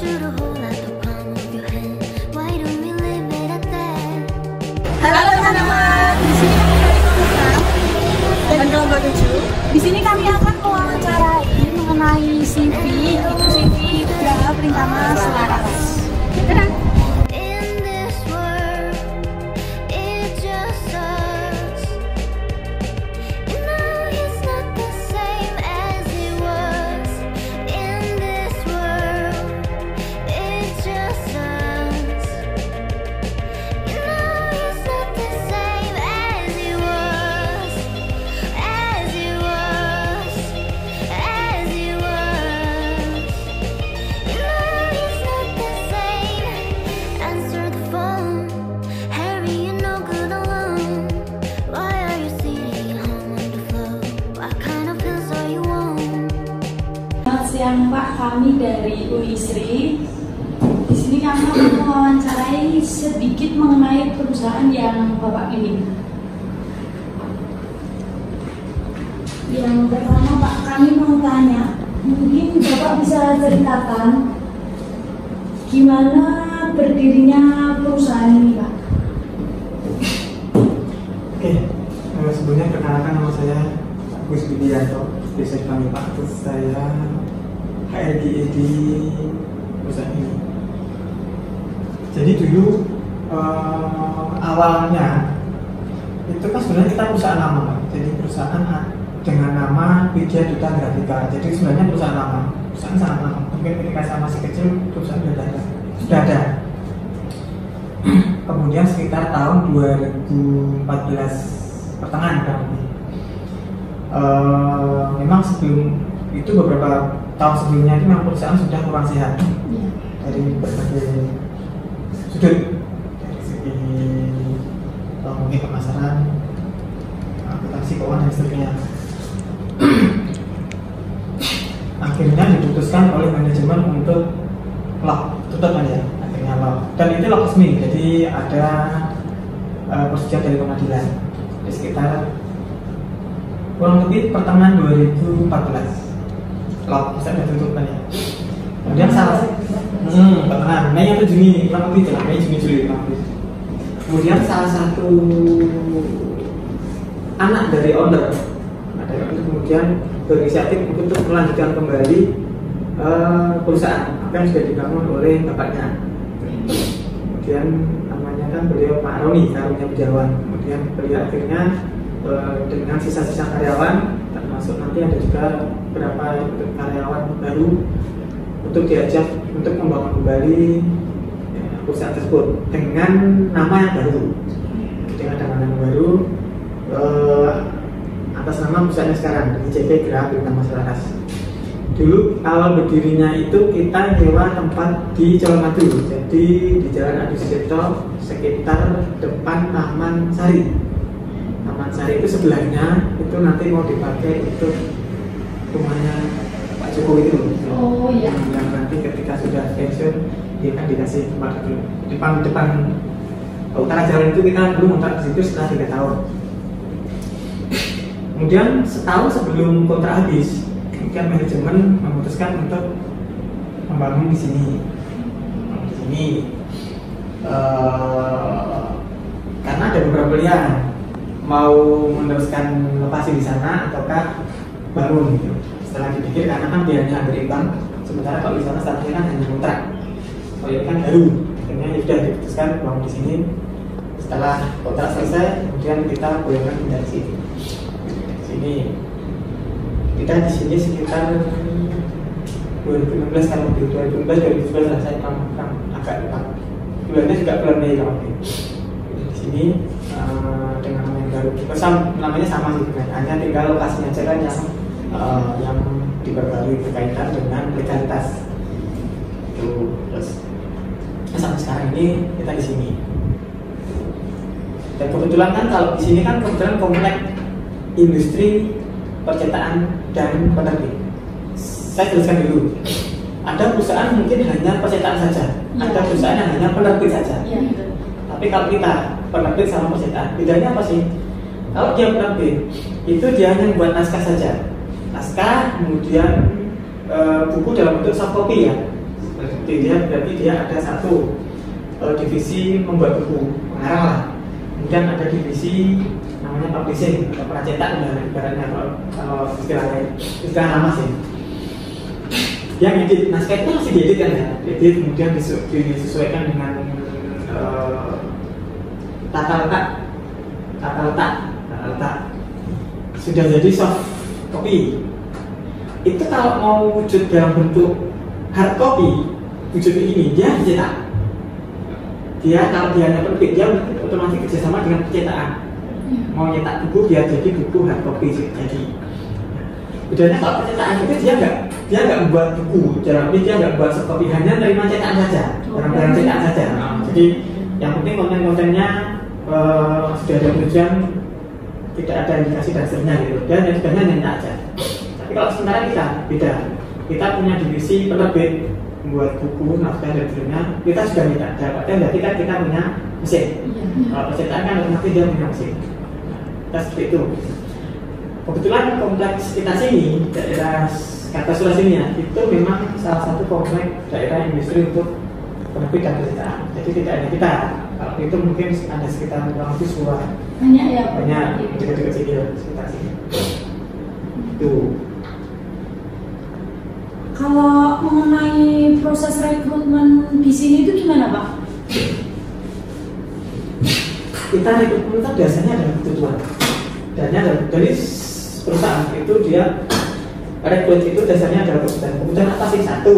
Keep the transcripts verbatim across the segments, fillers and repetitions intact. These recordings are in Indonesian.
Halo teman-teman, di sini kami dari Komunikasi dan kelompok tujuh. Di sini kami akan mewawancarai mengenai C V, itu C V Geraha Pritama Selaras. Dadah. Siang Pak, kami dari Unisri. Di sini kami akan mewawancarai sedikit mengenai perusahaan yang Bapak pilih. Yang pertama Pak, kami mau tanya, mungkin Bapak bisa ceritakan gimana berdirinya perusahaan ini Pak? Oke, sebelumnya perkenalkan nama saya Agus Widianto, bisa dipanggil Pak Agus. Saya H R D A di perusahaan ini. Jadi dulu uh, awalnya itu kan sebenarnya kita perusahaan lama, Pak. Jadi perusahaan dengan nama Widya Duta Grafika. Jadi sebenarnya perusahaan lama, perusahaan sangat lama. Mungkin ketika saya masih kecil perusahaan sudah ada, sudah ada. Kemudian sekitar tahun dua ribu empat belas pertengahan kan. Uh, memang sebelum itu beberapa tahun sebelumnya itu memang perusahaan sudah kurang sehat ya, dari berbagai sudut, dari segi uh, mungkin pemasaran, akuntansi, keuangan dan sebagainya. Akhirnya diputuskan oleh manajemen untuk lock, tutup aja, akhirnya lock. Dan itu lock resmi, jadi ada uh, persetujuan dari pengadilan. Di sekitar kurang lebih pertengahan dua ribu empat belas lock bisa ditutup kan ya. Kemudian salah hmm, pertengahan Mei atau Juni, kurang lebih lah, Mei, Juni, Juli kurang lebih. Kemudian salah satu anak dari owner, nah, dari owner kemudian berinisiatif untuk melanjutkan kembali uh, perusahaan apa yang sudah dibangun oleh bapaknya. Kemudian namanya kan beliau Pak Roni, Karunia Budiawan. Kemudian beliau akhirnya dengan sisa-sisa karyawan, termasuk nanti ada juga beberapa karyawan baru untuk diajak untuk membangun kembali ya, perusahaan tersebut dengan nama yang baru, dengan nama yang baru eh, atas nama perusahaan sekarang, C V Geraha Pritama Selaras. Dulu awal berdirinya itu kita nyewa tempat di Colomadu, jadi di Jalan Adi Sucipto sekitar depan Taman Sari. Taman Sari itu sebelahnya itu nanti mau dipakai untuk rumahnya Pak Jokowi itu. Oh iya. Yang nanti ketika sudah pensiun dia kan dikasih tempat itu depan depan utara jalan itu. Kita dulu ngontrak di situ setelah tiga tahun. Kemudian setahun sebelum kontrak habis, kemudian manajemen memutuskan untuk membangun di sini. Di sini uh, karena ada beberapa pilihan, mau meneruskan lokasi di sana ataukah bangun gitu. Setelah dipikir karena kan biayanya berimbang, sementara kalau di sana statusnya kan hanya kontrak, kalau ini kan baru, akhirnya sudah diputuskan bangun di sini. Setelah kontrak selesai, kemudian kita bolehkan pindah di sini. Di sini kita di sini sekitar dua ribu enam belas kalau di dua ribu enam belas dua ribu tujuh belas saya agak lupa. Bulannya juga bulan Mei kalau di sini. Uh, dengan nama yang baru, Bersam, namanya sama sih kan, hanya tinggal lokasinya aja kan yang uh, yang diperbarui berkaitan dengan legalitas. Itu terus nah, sampai sekarang ini kita di sini. Dan kebetulan kan kalau di sini kan kebetulan komplek industri percetakan dan penerbit. Saya jelaskan dulu. Ada perusahaan mungkin hanya percetakan saja, ya. Ada perusahaan yang hanya penerbit saja. Ya. Tapi kalau kita penerbit sama percetakan, bedanya apa sih? Kalau dia penerbit, itu dia hanya buat naskah saja, naskah, kemudian e, buku dalam bentuk soft copy ya, Jadi dia berarti dia ada satu uh, divisi membuat buku pengarang lah. Kemudian ada divisi namanya publishing atau pracetak, ibaratnya kalau, kalau istilahnya istilah lama sih. Yang edit naskah itu masih diedit kan ya, edit kemudian disesuaikan dengan uh, tata letak, tata letak, tata letak. Sudah jadi soft copy. Itu kalau mau wujud dalam bentuk hard copy, wujud ini dia dicetak. Dia kalau dia hanya penerbit, dia otomatis kerjasama dengan percetakan. Mau nyetak buku dia jadi buku hard copy jadi. Bedanya kalau percetakan itu dia nggak dia nggak membuat buku, jadi dia nggak membuat soft copy, hanya terima cetakan saja, barang-barang cetakan saja. Nah, jadi yang penting konten-kontennya uh, sudah ada tujuan, tidak ada indikasi dan seterusnya gitu. Dan yang sebagainya nyetak aja. Tapi kalau sementara kita beda, kita punya divisi penerbit, membuat buku, naskah dan sebagainya, kita sudah nyetak. Dapatnya berarti kan kita punya mesin. Kalau percetakan kan otomatis dia punya mesin. Kita seperti itu. Kebetulan kompleks kita sini, daerah Kartasura sini ya, itu memang salah satu kompleks daerah industri untuk penerbit dan percetakan. Jadi tidak hanya kita. Kalau itu mungkin ada sekitar kurang lebih sepuluh banyak ya, banyak dekat-dekat sini sekitar sini. Itu. Kalau mengenai proses rekrutmen di sini itu gimana Pak? Kita rekrutmen itu biasanya ada kebutuhan. Dan ada dari perusahaan itu dia rekrut itu dasarnya adalah kebutuhan. Kebutuhan apa sih? Satu,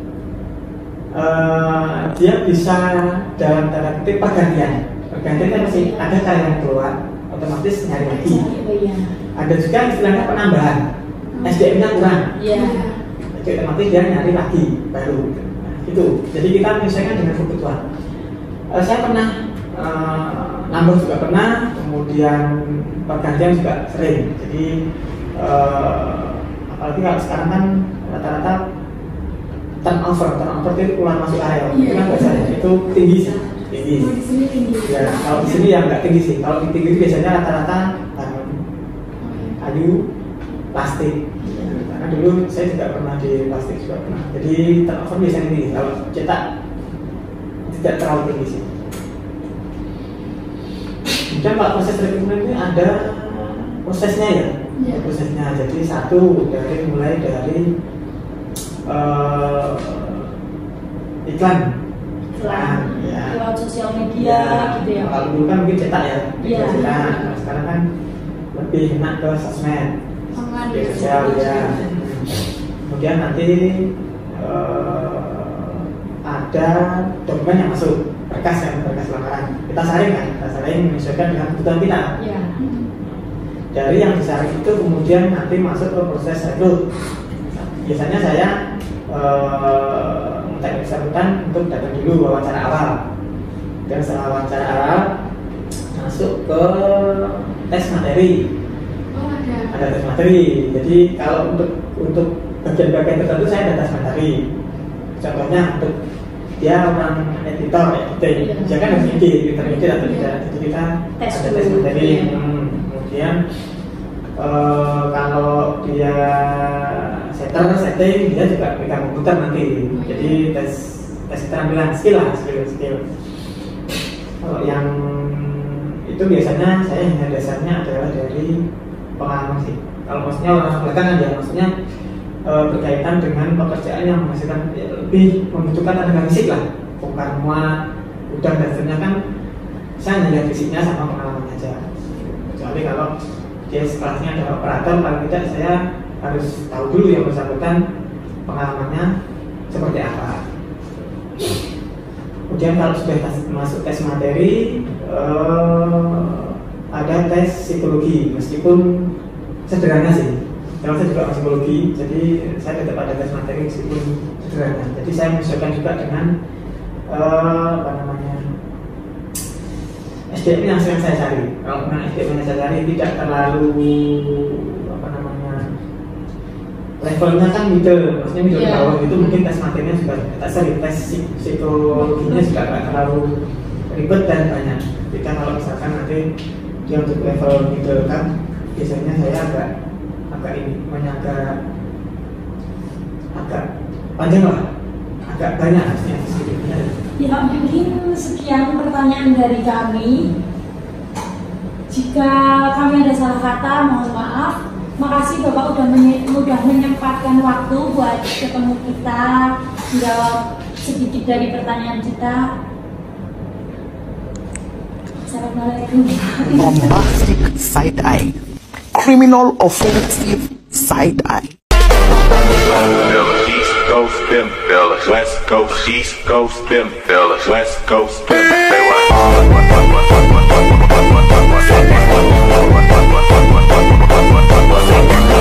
uh, dia bisa dalam tanda kutip pergantian. Pergantian kan masih ada karya yang keluar, otomatis nyari lagi. Ada juga istilahnya penambahan, S D M-nya kurang. Iya. Jadi otomatis dia nyari lagi baru. Nah, itu. Jadi kita menyesuaikan dengan kebutuhan. Uh, saya pernah uh, nambah juga pernah, kemudian pergantian juga sering. Jadi uh, apalagi kalau sekarang kan rata-rata turnover, turnover itu keluar masuk area, yeah. Itu kan biasanya itu tinggi sih, tinggi. Oh, di sini tinggi. Ya, kalau di sini ya nggak tinggi sih. Kalau di tinggi itu biasanya rata-rata bangun, kayu, plastik. Ya, karena dulu saya juga pernah di plastik juga pernah. Jadi turnover biasanya tinggi. Kalau cetak tidak terlalu tinggi sih. Dan kalau proses rekrutmen ini ada prosesnya ya, ya. prosesnya. Jadi satu dari mulai dari uh, iklan, iklan, ya. lewat sosial media, ya. Gitu ya. Kalau dulu kan mungkin cetak ya, ya. cetak. Nah, sekarang kan lebih enak ke sosmed, media sosial ya. Kemudian nanti uh, ada dokumen yang masuk. Berkas kan, berkas lamaran. Kita saring kan, kita saring menyesuaikan dengan kebutuhan kita. Ya. Dari yang disaring itu kemudian nanti masuk ke proses rekrut. Biasanya saya minta ee, bersangkutan untuk datang dulu wawancara awal. Dan setelah wawancara awal masuk ke tes materi. Oh, ada. Ada tes materi. Jadi kalau untuk untuk bagian-bagian tertentu saya ada tes materi. Contohnya untuk dia orang editor, editing, dia kan harus edit, edit atau tidak. Jadi kita tes ada tes materi. Hmm, kemudian uh, kalau dia setter, setting, dia juga pegang komputer nanti. Jadi tes tes keterampilan skill lah, skill skill. Kalau yang itu biasanya saya hanya dasarnya adalah dari pengalaman sih. Kalau maksudnya orang belakangan ya, maksudnya e, berkaitan dengan pekerjaan yang menghasilkan ya, lebih membutuhkan tenaga fisik lah, bongkar muat, udang dan sebagainya kan saya hanya lihat fisiknya sama pengalaman aja. Kecuali kalau dia kelasnya adalah operator, paling tidak saya harus tahu dulu yang bersangkutan pengalamannya seperti apa. Kemudian kalau sudah masuk tes materi, eh, ada tes psikologi, meskipun sederhana sih. Kalau saya juga psikologi, jadi saya tetap ada tes materi meskipun sederhana. Jadi saya menyesuaikan juga dengan eh, apa namanya S D M yang sering saya cari. Kalau memang S D M yang saya cari tidak terlalu apa namanya levelnya kan middle, maksudnya middle yeah. bawah itu mungkin tes materinya juga tak sering, tes psikologinya juga nggak terlalu ribet dan banyak. Kita kalau misalkan nanti dia untuk level middle kan biasanya saya agak agak ini agak agak panjang lah, agak banyak harusnya sedikitnya. Ya mungkin sekian pertanyaan dari kami. Jika kami ada salah kata, mohon maaf. Makasih Bapak udah, menye udah menyempatkan waktu buat ketemu kita, jawab sedikit dari pertanyaan kita. Assalamualaikum. Bombastic side eye, criminal offensive side eye. East Coast them fellas, West Coast, East Coast them fellas, West Coast them. Say what?